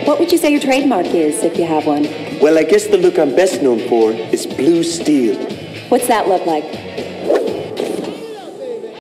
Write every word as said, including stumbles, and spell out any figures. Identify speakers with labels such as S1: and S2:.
S1: What would you say your trademark is, if you have one?
S2: Well, I guess the look I'm best known for is blue steel.
S1: What's that look like?